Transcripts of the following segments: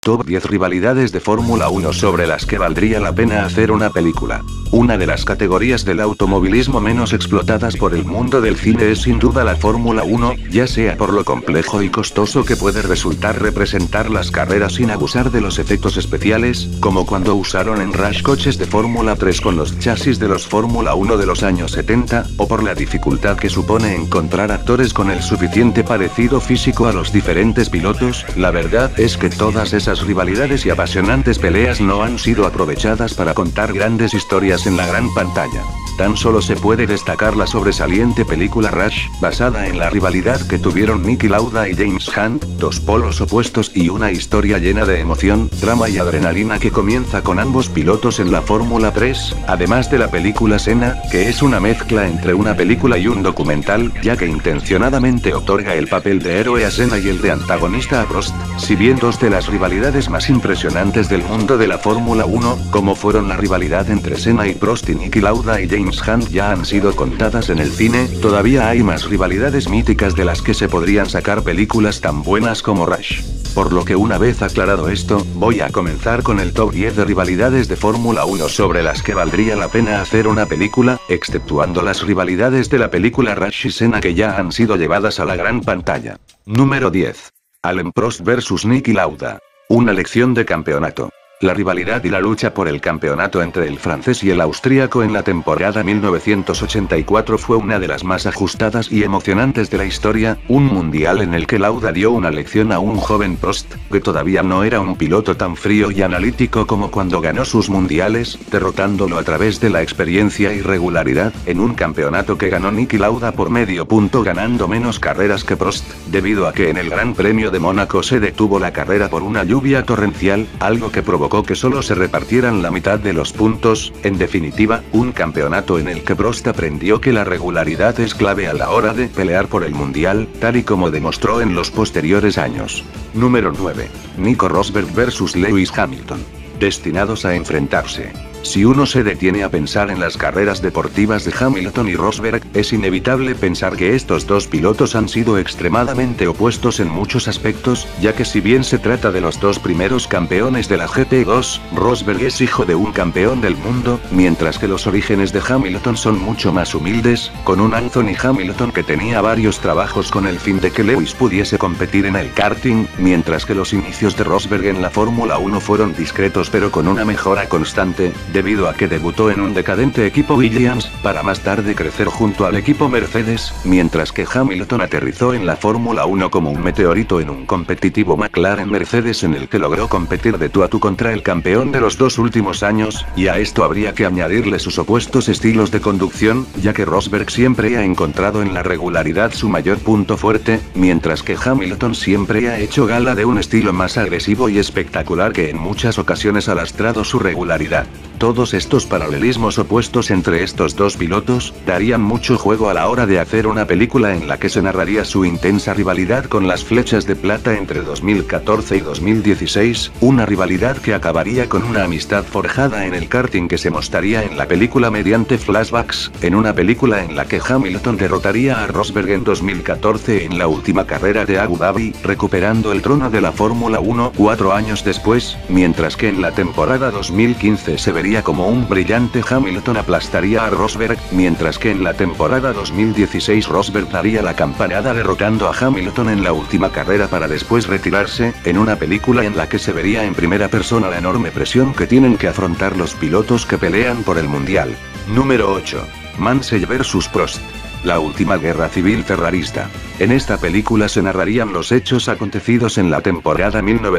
Top 10 rivalidades de Fórmula 1 sobre las que valdría la pena hacer una película. Una de las categorías del automovilismo menos explotadas por el mundo del cine es sin duda la Fórmula 1, ya sea por lo complejo y costoso que puede resultar representar las carreras sin abusar de los efectos especiales, como cuando usaron en Rush coches de Fórmula 3 con los chasis de los Fórmula 1 de los años 70, o por la dificultad que supone encontrar actores con el suficiente parecido físico a los diferentes pilotos. La verdad es que todas esas rivalidades y apasionantes peleas no han sido aprovechadas para contar grandes historias en la gran pantalla. Tan solo se puede destacar la sobresaliente película Rush, basada en la rivalidad que tuvieron Niki Lauda y James Hunt, dos polos opuestos y una historia llena de emoción, drama y adrenalina que comienza con ambos pilotos en la Fórmula 3, además de la película Senna, que es una mezcla entre una película y un documental, ya que intencionadamente otorga el papel de héroe a Senna y el de antagonista a Prost. Si bien dos de las rivalidades más impresionantes del mundo de la Fórmula 1, como fueron la rivalidad entre Senna y Prost y Niki Lauda y James Hunt ya han sido contadas en el cine, todavía hay más rivalidades míticas de las que se podrían sacar películas tan buenas como Rush. Por lo que una vez aclarado esto, voy a comenzar con el top 10 de rivalidades de Fórmula 1 sobre las que valdría la pena hacer una película, exceptuando las rivalidades de la película Rush y Senna que ya han sido llevadas a la gran pantalla. Número 10. Alain Prost vs Niki Lauda. Una lección de campeonato. La rivalidad y la lucha por el campeonato entre el francés y el austríaco en la temporada 1984 fue una de las más ajustadas y emocionantes de la historia, un mundial en el que Lauda dio una lección a un joven Prost, que todavía no era un piloto tan frío y analítico como cuando ganó sus mundiales, derrotándolo a través de la experiencia y regularidad, en un campeonato que ganó Niki Lauda por medio punto ganando menos carreras que Prost, debido a que en el Gran Premio de Mónaco se detuvo la carrera por una lluvia torrencial, algo que provocó que solo se repartieran la mitad de los puntos. En definitiva, un campeonato en el que Prost aprendió que la regularidad es clave a la hora de pelear por el mundial, tal y como demostró en los posteriores años. Número 9. Nico Rosberg vs Lewis Hamilton. Destinados a enfrentarse. Si uno se detiene a pensar en las carreras deportivas de Hamilton y Rosberg, es inevitable pensar que estos dos pilotos han sido extremadamente opuestos en muchos aspectos, ya que si bien se trata de los dos primeros campeones de la GP2, Rosberg es hijo de un campeón del mundo, mientras que los orígenes de Hamilton son mucho más humildes, con un Anthony Hamilton que tenía varios trabajos con el fin de que Lewis pudiese competir en el karting, mientras que los inicios de Rosberg en la Fórmula 1 fueron discretos pero con una mejora constante, debido a que debutó en un decadente equipo Williams, para más tarde crecer junto al equipo Mercedes, mientras que Hamilton aterrizó en la Fórmula 1 como un meteorito en un competitivo McLaren Mercedes en el que logró competir de tú a tú contra el campeón de los dos últimos años, y a esto habría que añadirle sus opuestos estilos de conducción, ya que Rosberg siempre ha encontrado en la regularidad su mayor punto fuerte, mientras que Hamilton siempre ha hecho gala de un estilo más agresivo y espectacular que en muchas ocasiones ha lastrado su regularidad. Todos estos paralelismos opuestos entre estos dos pilotos, darían mucho juego a la hora de hacer una película en la que se narraría su intensa rivalidad con las flechas de plata entre 2014 y 2016, una rivalidad que acabaría con una amistad forjada en el karting que se mostraría en la película mediante flashbacks, en una película en la que Hamilton derrotaría a Rosberg en 2014 en la última carrera de Abu Dhabi, recuperando el trono de la Fórmula 1 4 años después, mientras que en la temporada 2015 se vería como un brillante Hamilton aplastaría a Rosberg, mientras que en la temporada 2016 Rosberg daría la campanada derrotando a Hamilton en la última carrera para después retirarse, en una película en la que se vería en primera persona la enorme presión que tienen que afrontar los pilotos que pelean por el mundial. Número 8. Mansell vs Prost. La última guerra civil ferrarista. En esta película se narrarían los hechos acontecidos en la temporada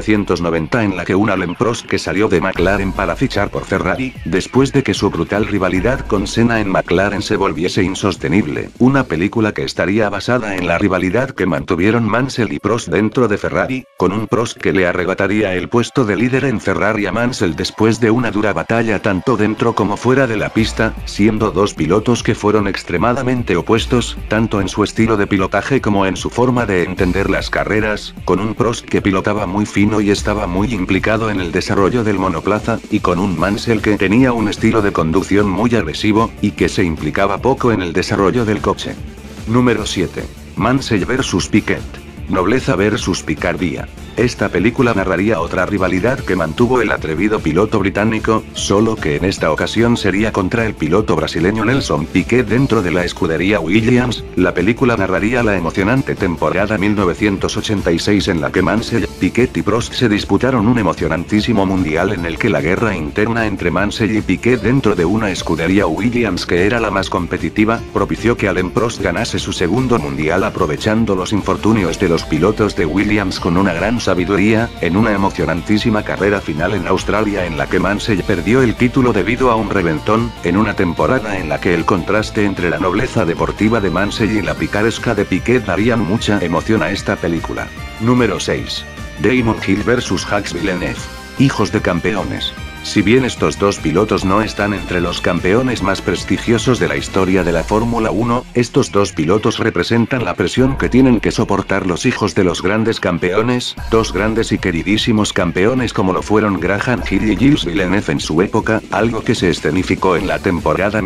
1990 en la que un Alain Prost que salió de McLaren para fichar por Ferrari, después de que su brutal rivalidad con Senna en McLaren se volviese insostenible, una película que estaría basada en la rivalidad que mantuvieron Mansell y Prost dentro de Ferrari, con un Prost que le arrebataría el puesto de líder en Ferrari a Mansell después de una dura batalla tanto dentro como fuera de la pista, siendo dos pilotos que fueron extremadamente opuestos, tanto en su estilo de pilotaje como en su forma de entender las carreras, con un Prost que pilotaba muy fino y estaba muy implicado en el desarrollo del monoplaza, y con un Mansell que tenía un estilo de conducción muy agresivo, y que se implicaba poco en el desarrollo del coche. Número 7. Mansell vs Piquet. Nobleza vs picardía. Esta película narraría otra rivalidad que mantuvo el atrevido piloto británico, solo que en esta ocasión sería contra el piloto brasileño Nelson Piquet dentro de la escudería Williams. La película narraría la emocionante temporada 1986 en la que Mansell, Piquet y Prost se disputaron un emocionantísimo mundial en el que la guerra interna entre Mansell y Piquet dentro de una escudería Williams que era la más competitiva, propició que Alain Prost ganase su segundo mundial aprovechando los infortunios de los pilotos de Williams con una gran sabiduría, en una emocionantísima carrera final en Australia en la que Mansell perdió el título debido a un reventón, en una temporada en la que el contraste entre la nobleza deportiva de Mansell y la picaresca de Piquet darían mucha emoción a esta película. Número 6. Damon Hill vs Jacques Villeneuve. Hijos de campeones. Si bien estos dos pilotos no están entre los campeones más prestigiosos de la historia de la Fórmula 1, estos dos pilotos representan la presión que tienen que soportar los hijos de los grandes campeones, dos grandes y queridísimos campeones como lo fueron Graham Hill y Gilles Villeneuve en su época, algo que se escenificó en la temporada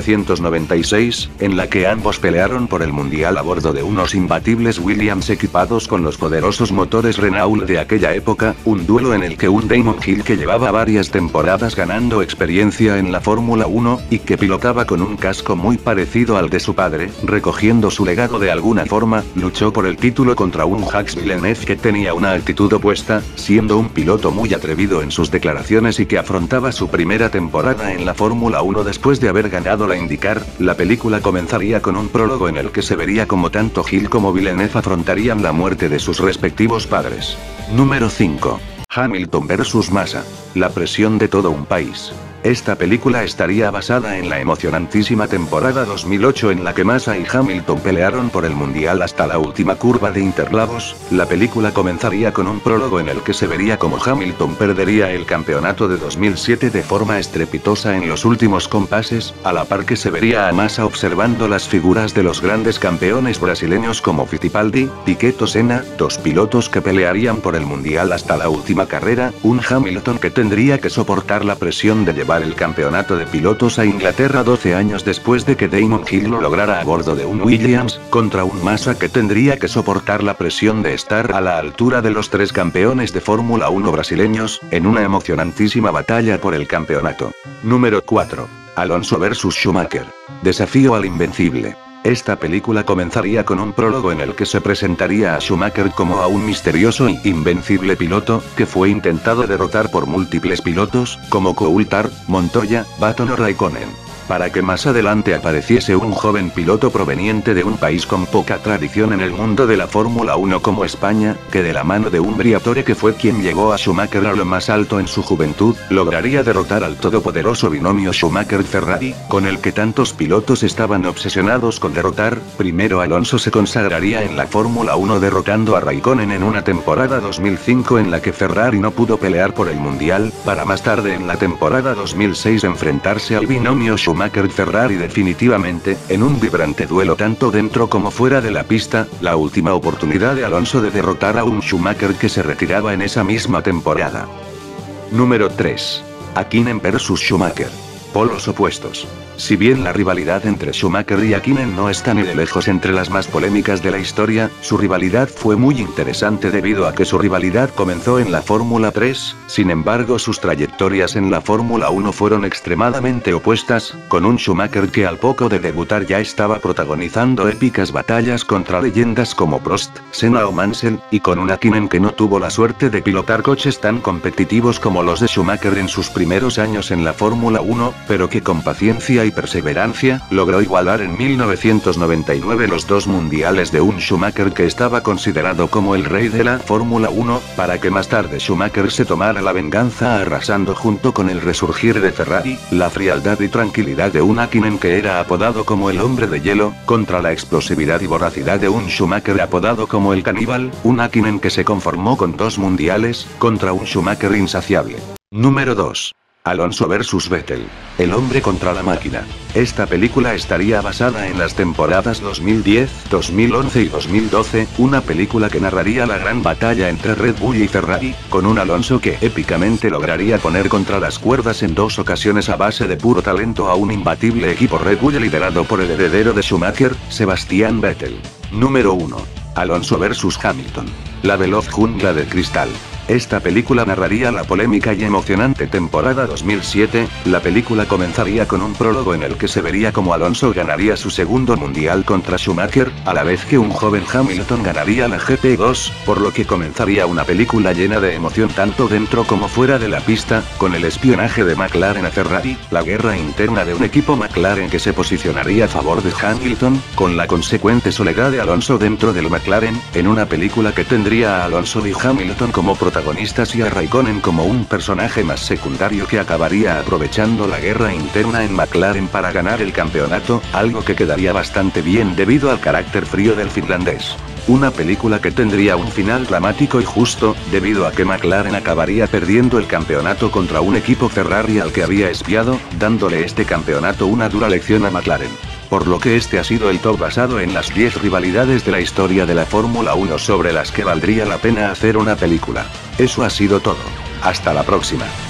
1996, en la que ambos pelearon por el mundial a bordo de unos imbatibles Williams equipados con los poderosos motores Renault de aquella época, un duelo en el que un Damon Hill que llevaba varias temporadas ganando experiencia en la Fórmula 1, y que pilotaba con un casco muy parecido al de su padre, recogiendo su legado de alguna forma, luchó por el título contra un Jacques Villeneuve que tenía una actitud opuesta, siendo un piloto muy atrevido en sus declaraciones y que afrontaba su primera temporada en la Fórmula 1 después de haber ganado la IndyCar. La película comenzaría con un prólogo en el que se vería como tanto Hill como Villeneuve afrontarían la muerte de sus respectivos padres. Número 5. Hamilton vs Massa. La presión de todo un país. Esta película estaría basada en la emocionantísima temporada 2008 en la que Massa y Hamilton pelearon por el mundial hasta la última curva de Interlagos. La película comenzaría con un prólogo en el que se vería como Hamilton perdería el campeonato de 2007 de forma estrepitosa en los últimos compases, a la par que se vería a Massa observando las figuras de los grandes campeones brasileños como Fittipaldi, Piquet o Senna, dos pilotos que pelearían por el mundial hasta la última carrera, un Hamilton que tendría que soportar la presión de llevar el campeonato de pilotos a Inglaterra 12 años después de que Damon Hill lo lograra a bordo de un Williams, contra un Massa que tendría que soportar la presión de estar a la altura de los tres campeones de Fórmula 1 brasileños, en una emocionantísima batalla por el campeonato. Número 4. Alonso vs Schumacher. Desafío al invencible. Esta película comenzaría con un prólogo en el que se presentaría a Schumacher como a un misterioso e invencible piloto, que fue intentado derrotar por múltiples pilotos, como Coulthard, Montoya, Button o Raikkonen. Para que más adelante apareciese un joven piloto proveniente de un país con poca tradición en el mundo de la Fórmula 1 como España, que de la mano de un Briatore que fue quien llegó a Schumacher a lo más alto en su juventud, lograría derrotar al todopoderoso binomio Schumacher-Ferrari, con el que tantos pilotos estaban obsesionados con derrotar. Primero Alonso se consagraría en la Fórmula 1 derrotando a Raikkonen en una temporada 2005 en la que Ferrari no pudo pelear por el mundial, para más tarde en la temporada 2006 enfrentarse al binomio Schumacher-Ferrari definitivamente, en un vibrante duelo tanto dentro como fuera de la pista, la última oportunidad de Alonso de derrotar a un Schumacher que se retiraba en esa misma temporada. Número 3. Hakkinen vs Schumacher. Polos opuestos. Si bien la rivalidad entre Schumacher y Hakkinen no está ni de lejos entre las más polémicas de la historia, su rivalidad fue muy interesante debido a que su rivalidad comenzó en la Fórmula 3, sin embargo sus trayectorias en la Fórmula 1 fueron extremadamente opuestas, con un Schumacher que al poco de debutar ya estaba protagonizando épicas batallas contra leyendas como Prost, Senna o Mansell, y con un Hakkinen que no tuvo la suerte de pilotar coches tan competitivos como los de Schumacher en sus primeros años en la Fórmula 1, pero que con paciencia y perseverancia, logró igualar en 1999 los dos mundiales de un Schumacher que estaba considerado como el rey de la Fórmula 1, para que más tarde Schumacher se tomara la venganza arrasando junto con el resurgir de Ferrari, la frialdad y tranquilidad de un Hakkinen que era apodado como el hombre de hielo, contra la explosividad y voracidad de un Schumacher apodado como el caníbal, un Hakkinen que se conformó con dos mundiales, contra un Schumacher insaciable. Número 2. Alonso vs Vettel. El hombre contra la máquina. Esta película estaría basada en las temporadas 2010, 2011 y 2012, una película que narraría la gran batalla entre Red Bull y Ferrari, con un Alonso que épicamente lograría poner contra las cuerdas en dos ocasiones a base de puro talento a un imbatible equipo Red Bull liderado por el heredero de Schumacher, Sebastian Vettel. Número 1. Alonso vs Hamilton. La veloz jungla de cristal. Esta película narraría la polémica y emocionante temporada 2007, la película comenzaría con un prólogo en el que se vería cómo Alonso ganaría su segundo mundial contra Schumacher, a la vez que un joven Hamilton ganaría la GP2, por lo que comenzaría una película llena de emoción tanto dentro como fuera de la pista, con el espionaje de McLaren a Ferrari, la guerra interna de un equipo McLaren que se posicionaría a favor de Hamilton, con la consecuente soledad de Alonso dentro del McLaren, en una película que tendría a Alonso y Hamilton como protagonistas y a Raikkonen como un personaje más secundario que acabaría aprovechando la guerra interna en McLaren para ganar el campeonato, algo que quedaría bastante bien debido al carácter frío del finlandés. Una película que tendría un final dramático y justo, debido a que McLaren acabaría perdiendo el campeonato contra un equipo Ferrari al que había espiado, dándole este campeonato una dura lección a McLaren. Por lo que este ha sido el top basado en las 10 rivalidades de la historia de la Fórmula 1 sobre las que valdría la pena hacer una película. Eso ha sido todo. Hasta la próxima.